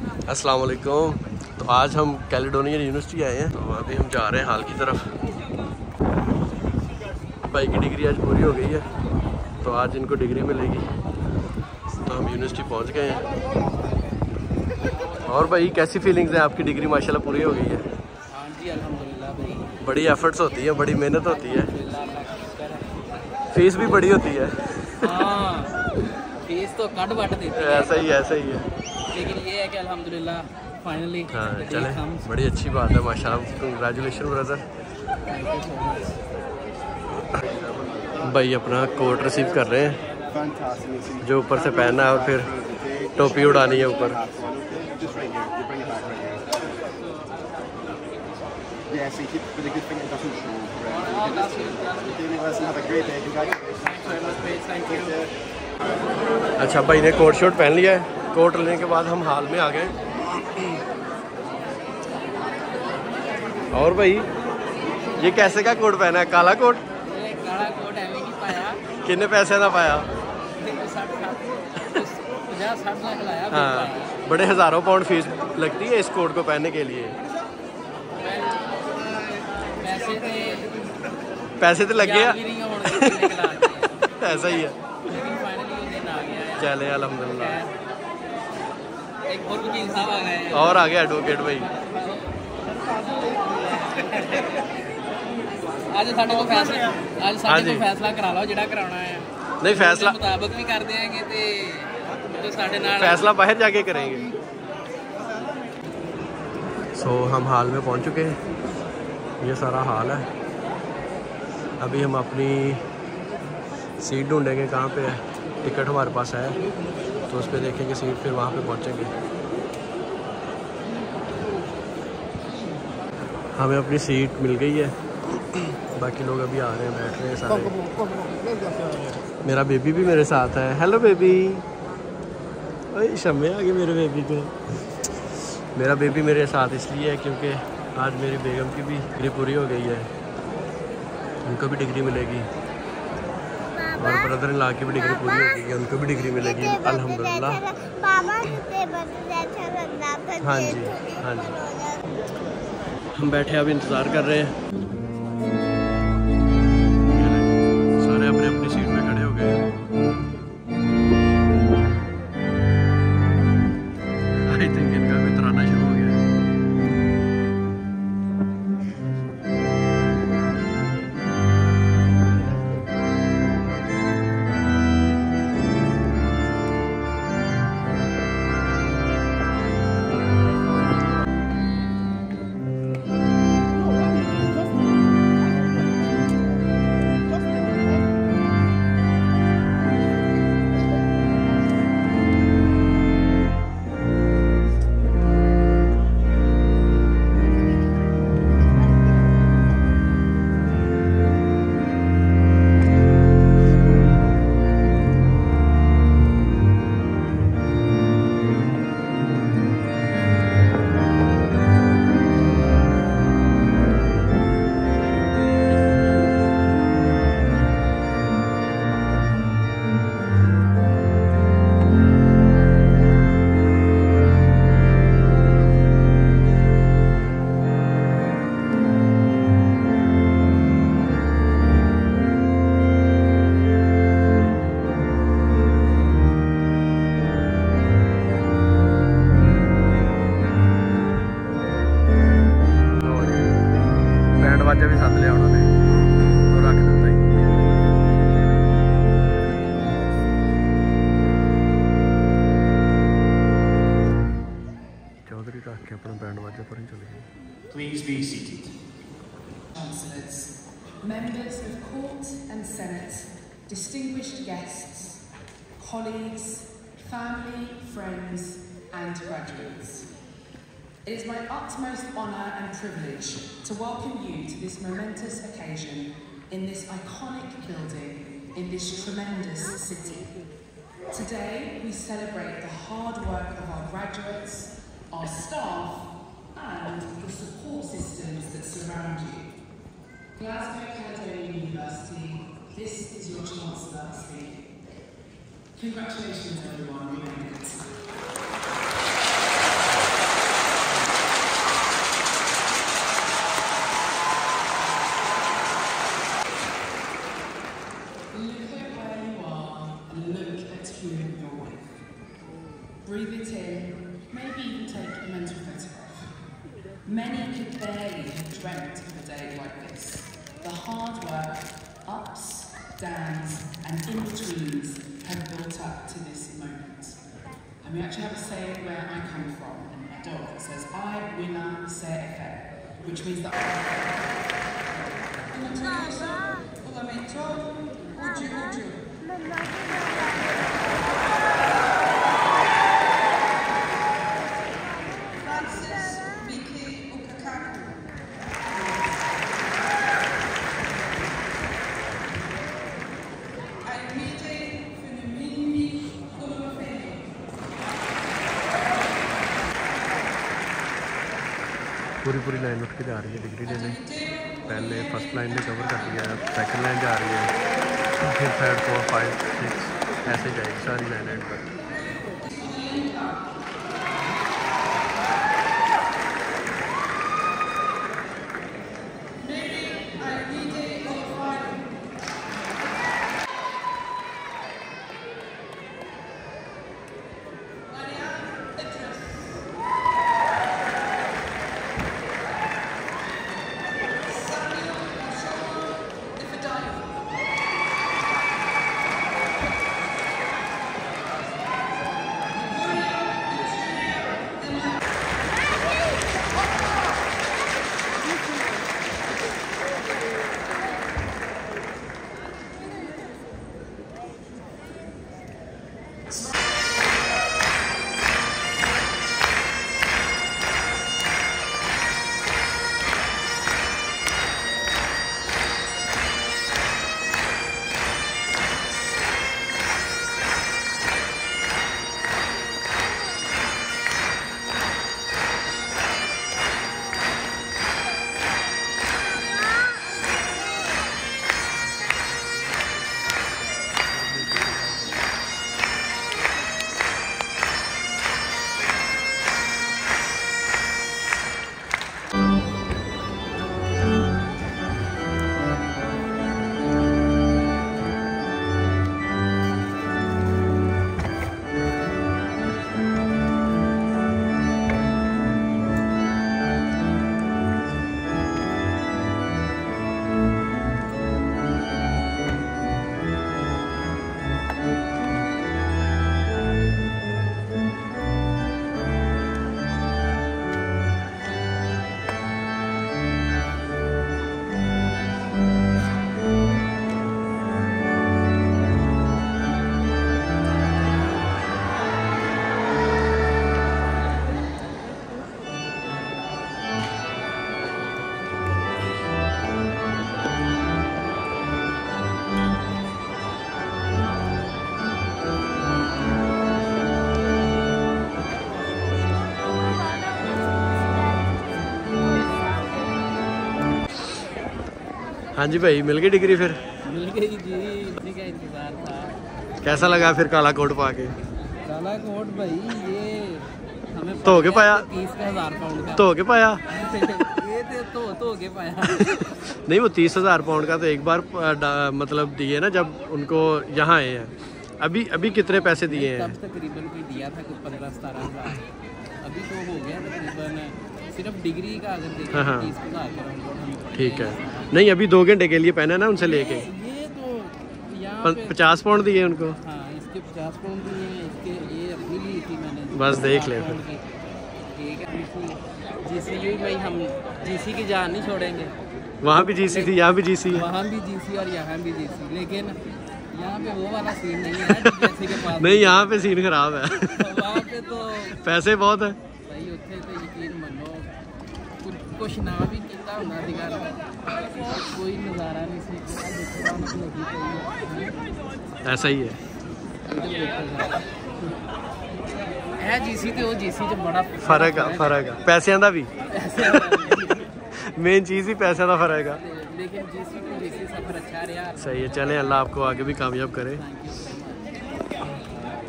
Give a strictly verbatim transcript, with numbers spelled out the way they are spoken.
अस्सलाम वालेकुम। तो आज हम कैलिडोनियन यूनिवर्सिटी आए हैं, तो अभी हम जा रहे हैं हाल की तरफ। भाई की डिग्री आज पूरी हो गई है, तो आज इनको डिग्री मिलेगी। तो हम यूनिवर्सिटी पहुंच गए हैं। और भाई कैसी फीलिंग्स हैं आपकी? डिग्री माशाल्लाह पूरी हो गई है। हाँ जी अल्हम्दुलिल्लाह भाई। बड़ी एफर्ट्स होती है, बड़ी मेहनत होती है, फीस भी बड़ी होती है। हाँ फीस तो कट बट देती है। ऐसा ही ऐसा ही है, लेकिन ये है कि अल्हम्दुलिल्लाह फाइनली। हाँ चले, बड़ी अच्छी बात है माशाल्लाह। Congratulation brother. भाई अपना कोट रिसीव कर रहे हैं, जो ऊपर से पहनना है, और फिर टोपी उड़ानी है ऊपर। अच्छा भाई ने कोट शोट पहन लिया है। कोट लेने के बाद हम हाल में आ गए। और भाई ये कैसे का कोट पहना है? काला कोट? काला कोट है नहीं पाया। कितने पैसे का पाया? हाँ बड़े हज़ारों पाउंड फीस लगती है इस कोट को पहनने के लिए। पैसे थे पैसे तो लग गया। ऐसा ही है। चले अल्हम्दुलिल्लाह। एक और भी इंसान आ गए। और आ गया एडवोकेट भाई। आज साडे को फैसला आज साडे को फैसला करा लो जिहड़ा कराना है। नहीं फैसला मुताबिक भी कर देंगे ते तो साडे नाल फैसला बाहर जाके करेंगे। सो so, हम हाल में पहुंच चुके हैं। ये सारा हाल है। अभी हम अपनी सीट ढूंढेंगे कहाँ पे है। टिकट हमारे पास है, तो उस पर देखेंगे सीट, फिर वहाँ पे पहुँचेंगे। हमें अपनी सीट मिल गई है। बाकी लोग अभी आ रहे हैं, बैठ रहे हैं सारे। मेरा बेबी भी मेरे साथ है। Hello baby. ओए शम्मे आ गए मेरे बेबी को। मेरा बेबी मेरे साथ इसलिए है क्योंकि आज मेरी बेगम की भी डिग्री पूरी हो गई है, उनको भी डिग्री मिलेगी। और ब्रदर इन ला की भी डिग्री पूरी हो गई है, उनको भी डिग्री मिलेगी अल्हम्दुलिल्लाह। हाँ जी हाँ जी। हम बैठे अभी इंतज़ार कर रहे हैं। सारे अपने अपनी सीट पे खड़े हो गए हैं। आई थिंक इनका भी तराना शुरू हो गया है। दरवाजा भी साथ लिया उन्होंने और रख दिता ही। चौधरी रख के अपना बैंड बाजा पर ही चले गए। Please be seated. Chancellors, members of Court and Senate, distinguished guests, colleagues, family, friends, and graduates. It is my utmost honour and privilege to welcome you to this momentous occasion in this iconic building in this tremendous city. Today we celebrate the hard work of our graduates, our staff, and the support systems that surround you. Glasgow Caledonian University, this is your Chancellor speaking. Congratulations everyone, you made it. here, maybe even take a mental photograph. Many could barely have dreamt of a day like this. The hard work, ups, downs and in-betweens have built up to this moment. And we actually have a saying where I come from, a dog that says, I winna se efe, which means that पूरी पूरी line उठ के जा रही है degree लेने। पहले first line ने कवर कर लिया है, सेकंड लाइन जा रही है, फिर थर्ड फोर फाइव सिक्स ऐसे जाएगी सारी लाइन एंड पर। हाँ जी भाई, मिल गई डिग्री फिर? मिल गई जी, इसी का इंतजार था। कैसा लगा फिर काला कोट पाके? काला कोट भाई ये हमें धो के पाया? तीस का हजार पाउंड का धो के पाया? ये तो धो के पाया। नहीं, वो तीस हजार पाउंड का तो एक बार मतलब दिए ना जब उनको यहाँ आए हैं। अभी अभी कितने पैसे दिए हैं? तब तकरीबन कोई दिया था कुछ पंद्रह सतारह हजार, अभी तो हो गया तकरीबन सिर्फ डिग्री का अगर देखें हाँ, तीस हजार का। ठीक है। नहीं, अभी दो घंटे के लिए पहना ना उनसे लेके। ये तो यहाँ पचास पाउंड दिए उनको। हाँ, इसके पचास पाउंड दिए हैं, इसके ये अपनी ली थी मैंने। बस देख ले फिर। ठीक है, जीसी यू भाई, हम जीसी की जान नहीं छोड़ेंगे। वहाँ भी जीसी थी, यहाँ भी जीसी है। वहाँ भी जीसी और यहाँ भी जीसी, लेकिन यहाँ पे वो वाला सीन नहीं है जैसे के पास। नहीं, यहाँ पे सीन खराब है। वहाँ पे तो पैसे बहुत है। सही उत्थे तो यकीन मनो कुछ कुछ ना भी किया होना दिखा कोई नज़ारा नहीं सी। ऐसा ही है। है जीसी तो वो जीसी च बड़ा फर्क है, फर्क है पैसों का भी। मेन चीज़ ही पैसे का फर्क है। लेकिन जीसी को जीसी सफर अच्छा रहा। सही है, चलें, अल्लाह आपको आगे भी कामयाब करे।